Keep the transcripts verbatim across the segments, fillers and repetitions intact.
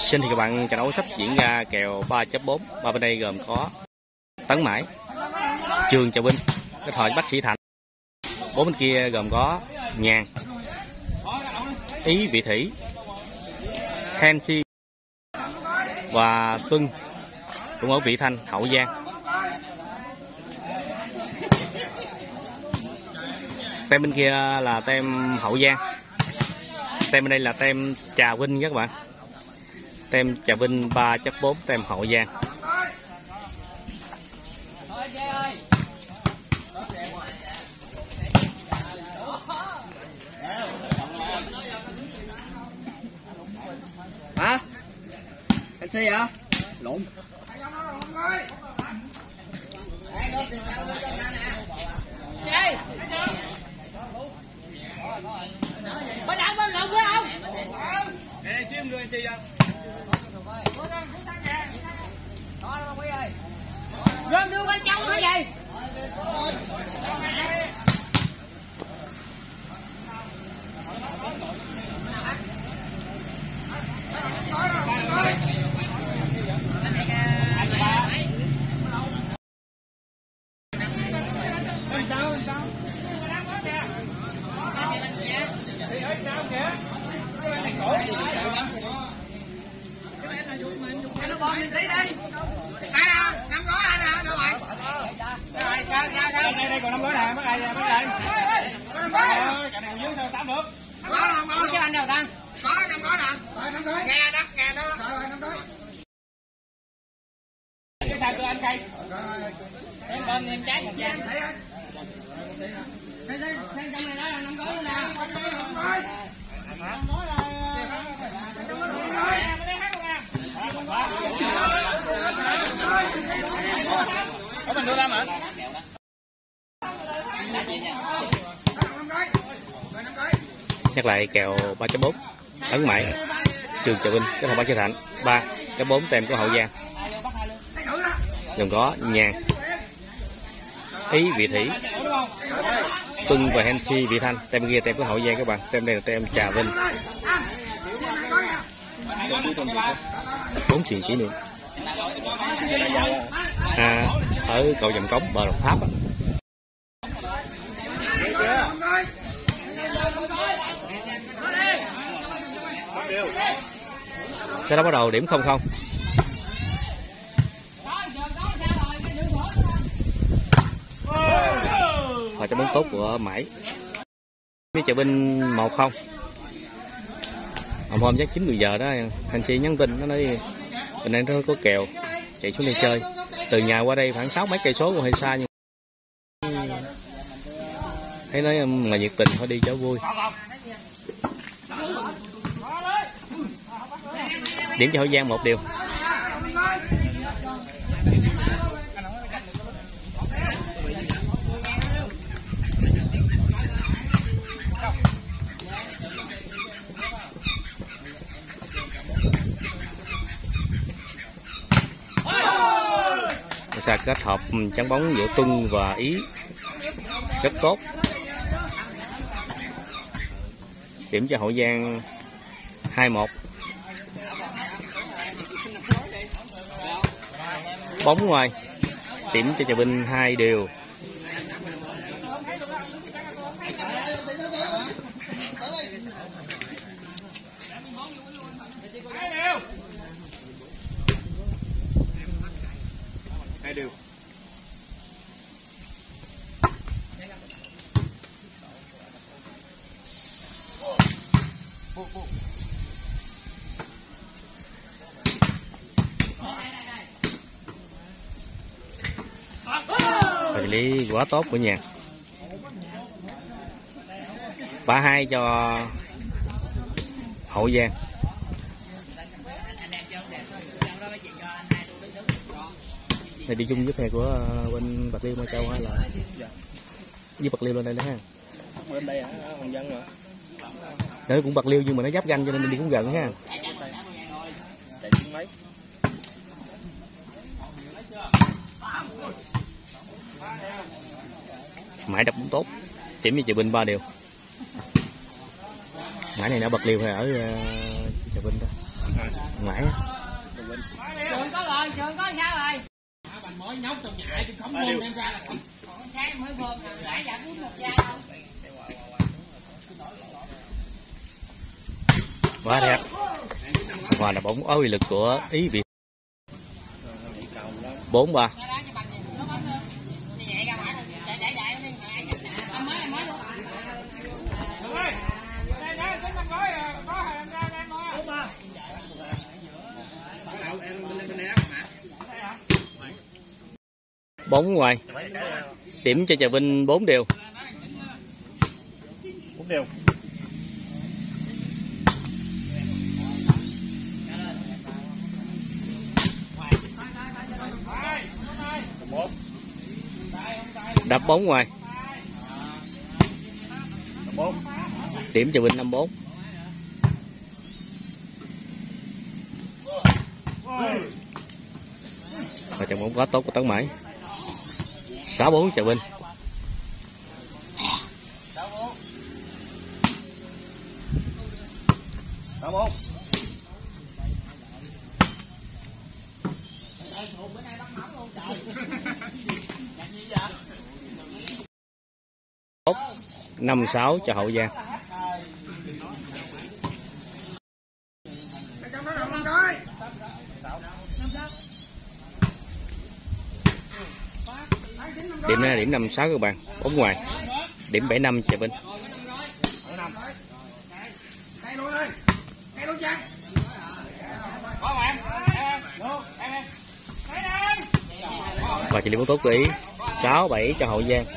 Xin thì các bạn, trận đấu sắp diễn ra kèo ba chấm bốn. Ba bên đây gồm có Tấn Mãi, Trường Trà Vinh, kết hợp Bách Sĩ Thạnh. Bốn bên kia gồm có Nhàn, Ý Vị Thủy, Hensi và Tuân cũng ở Vị Thanh, Hậu Giang. Tem bên kia là tem Hậu Giang, tem bên đây là tem Trà Vinh các bạn. Tem Trà Vinh ba chấm bốn, tem Hậu Giang. Hả? Anh xe hả? Lộn. Có đạn bên lộn phải không? Nè, chuyên người anh xe không? Rơm đưa bên trong hả vậy? Đây còn năm gói nè, mấy này mấy này. Cái nào dưới sao tám được. Có không? Có chứ anh đâu ta? Có năm gói nè. Rồi năm gói. Nghe đó, nghe đó. Rồi năm gói. Cái sao đưa anh cây? Em bên em trái một gian. Đây đây, sang trong này đó là năm gói nữa nè. Năm gói. Năm gói là Có mình đưa ra mà. Nhắc lại kèo ba chấm bốn, Tấn Mãi, Trường Trà Vinh, kết hợp Bách Sĩ Thạnh, ba chấm bốn, tem của Hậu Giang. Gồm có Nhàn, Ý Vị Thủy, Tuân và Hensi Vị Thanh. Tem kia tem của Hậu Giang các bạn. Tem đây là tem Trà Vinh. Bốn chuyện kỷ niệm. À, ở cầu Dầm Cống, bờ Đồng Tháp. Sẽ đã bắt đầu điểm không không. Và cho bóng tốt của Mãi. Với Trà Vinh một không. Hôm hôm chắc chín mười giờ đó, anh chị nhắn tin nó nói mình đang có kèo chạy xuống đây chơi. Từ nhà qua đây khoảng sáu mấy cây số còn hơi xa, nhưng thấy nói là nhiệt tình thôi đi cho vui. Điểm cho Hậu Giang một điều. Sa kết hợp chắn bóng giữa Tuân và Ý rất tốt. Điểm cho Hậu Giang hai một. Bóng ngoài. Điểm cho Trà Vinh hai điều. Hai điều. Xử lý quá tốt của Nhàn. ba hai cho Hậu Giang. Này đi chung với phe của bên Bạc Liêu Mai Châu hay là với Bạc Liêu lên đây đó ha? Bên đây hả? Hồng Dân rồi. Nó cũng Bạc Liêu nhưng mà nó giáp ranh cho nên đi cũng gần ha. Chạy mấy. Mãi đập bóng tốt. Điểm với Trà Vinh ba điều. Mãi này nó Bạc Liêu hay ở uh, Trà Vinh thôi. Mãi. Trường có rồi, trường có sao rồi? Bạn mới nhóc trong nhà chứ không luôn em ra là không. Cái mới gom nãy giờ uống một chai đâu. Quá đẹp. Và là bóng ối lực của Ý Việt. bốn ba. Bóng ngoài. Điểm cho Trà Vinh bốn đều. bốn đều. Đập bóng ngoài. Điểm Trà Vinh năm bốn. Và trận bóng quá tốt của Tấn Mãi. sáu bốn Trà Vinh. sáu bốn. năm sáu cho Hậu Giang. Điểm này là điểm năm sáu các bạn. Bóng ngoài. Điểm bảy năm Trà Vinh. Và chỉ điểm bóng tốt của Ý. sáu bảy cho Hậu Giang.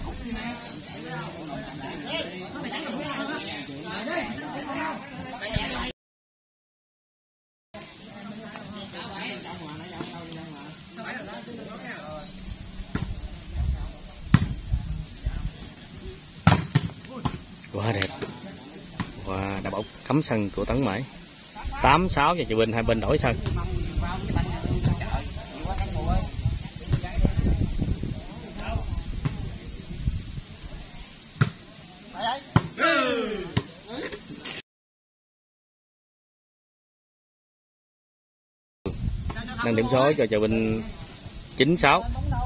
Quá đẹp. Và đá bóng cấm sân của Tấn Mãi. tám sáu cho Trà Vinh, hai bên đổi sân. Nâng điểm số cho Trà Vinh chín sáu.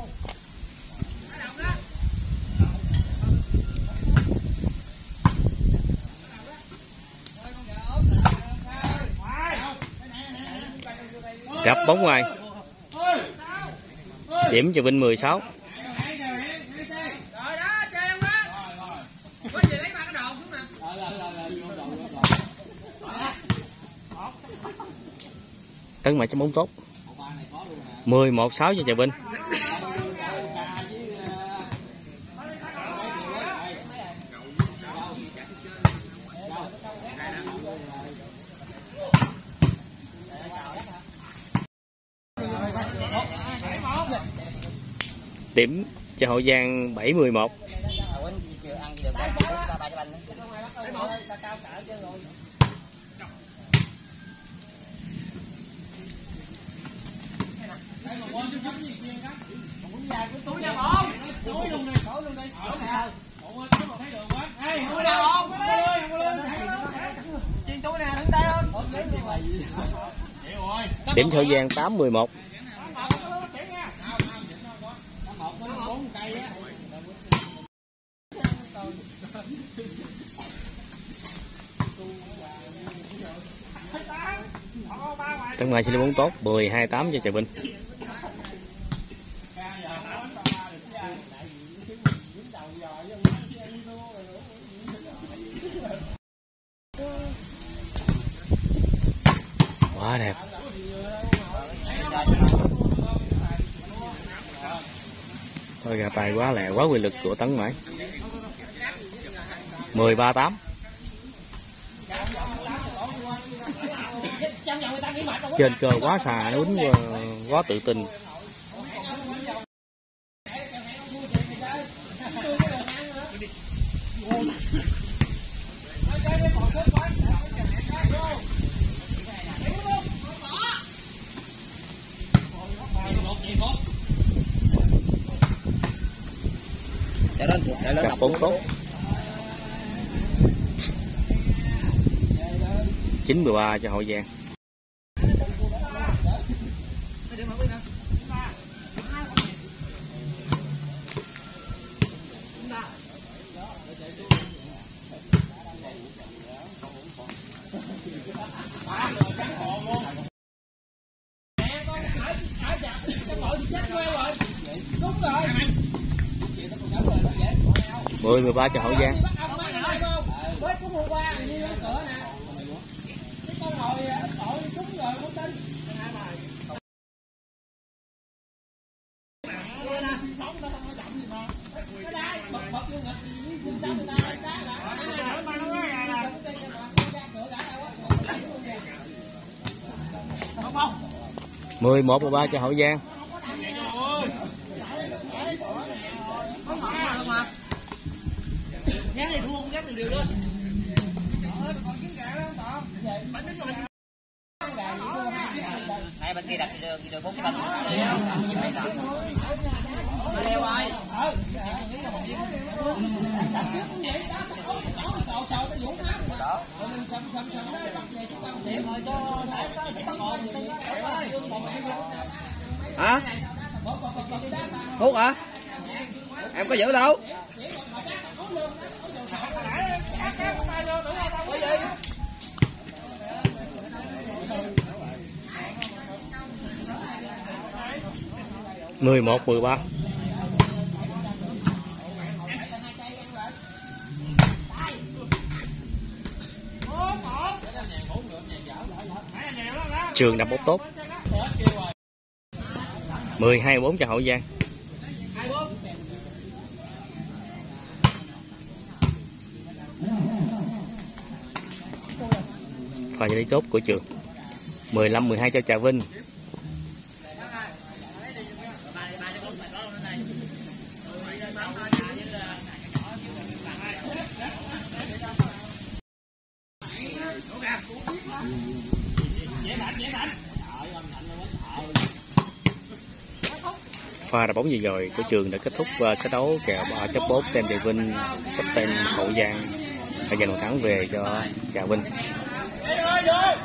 Đập bóng ngoài. Điểm Trà Vinh mười sáu. Tấn Mãi chấm bóng tốt. mười một sáu cho Trà Vinh. Điểm cho Hậu Giang bảy mười một. Điểm cho Hậu Giang tám mười một. Tấn Mãi xin bóng tốt mười hai tám cho Trà Vinh. Quá đẹp. Thôi gà tài quá lẹ, quá quy lực của Tấn Mãi. mười ba tám. Trên cơ quá xà, nó quýnh quá tự tin. Cặp bóng tốt. chín mười ba cho Hậu Giang. mười mười ba cho Hậu Giang. mười một mười ba cho Hậu Giang. Này bên kia đặt đường đường bốn phân. Hả? Thuốc hả? Em có giữ đâu? mười một mười ba. Trường đập bóng tốt. mười hai bốn cho Hậu Giang. Pha xử lý tốt của Trường. mười lăm mười hai cho Trà Vinh. Pha đá bóng gì rồi của Trường đã kết thúc set đấu kèo ba chấp bốn tem Trà Vinh chấp tem Hậu Giang đã giành bàn thắng về cho Trà Vinh.